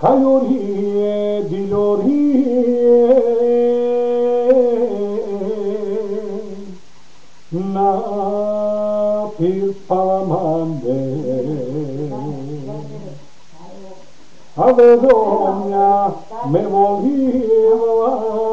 Calorie di lorie na per pamande a vergogna me voleva